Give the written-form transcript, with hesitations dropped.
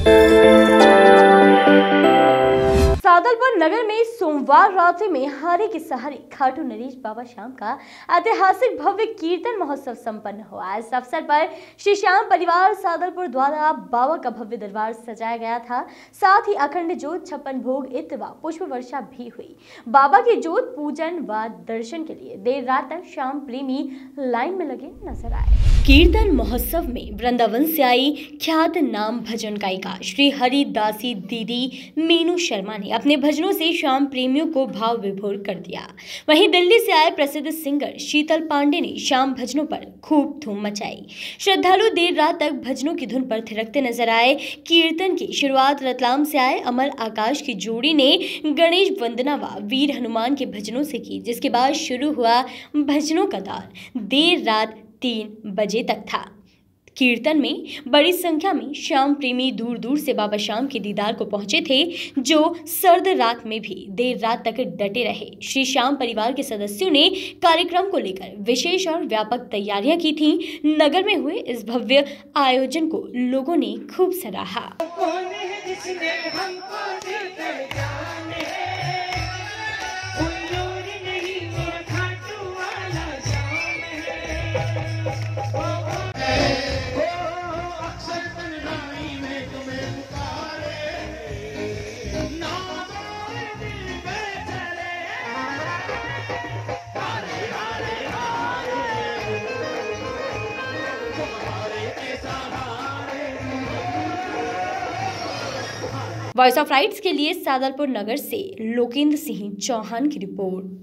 सादलपुर नगर में सोमवार रात्रि में हरे के सहारे खाटू नरेश बाबा श्याम का ऐतिहासिक भव्य कीर्तन महोत्सव संपन्न हुआ। इस अवसर पर श्री श्याम परिवार सादलपुर द्वारा बाबा का भव्य दरबार सजाया गया था। साथ ही अखंड जोत, 56 भोग, इत्र व पुष्प वर्षा भी हुई। बाबा की जोत पूजन व दर्शन के लिए देर रात तक श्याम प्रेमी लाइन में लगे नजर आए। कीर्तन महोत्सव में वृंदावन से आई ख्यात नाम भजन गायिका श्री हरिदासी दीदी मीनू शर्मा ने अपने भजनों से श्याम प्रेमियों को भाव विभोर कर दिया। वहीं दिल्ली से आए प्रसिद्ध सिंगर शीतल पांडे ने श्याम भजनों पर खूब धूम मचाई। श्रद्धालु देर रात तक भजनों की धुन पर थिरकते नजर आए। कीर्तन की शुरुआत रतलाम से आए अमर आकाश की जोड़ी ने गणेश वंदना व वीर हनुमान के भजनों से की, जिसके बाद शुरू हुआ भजनों का दौर देर रात 3 बजे तक था। कीर्तन में बड़ी संख्या में श्याम प्रेमी दूर दूर से बाबा श्याम के दीदार को पहुंचे थे, जो सर्द रात में भी देर रात तक डटे रहे। श्री श्याम परिवार के सदस्यों ने कार्यक्रम को लेकर विशेष और व्यापक तैयारियां की थीं। नगर में हुए इस भव्य आयोजन को लोगों ने खूब सराहा। वॉइस ऑफ राइट्स के लिए सादलपुर नगर से लोकेंद्र सिंह चौहान की रिपोर्ट।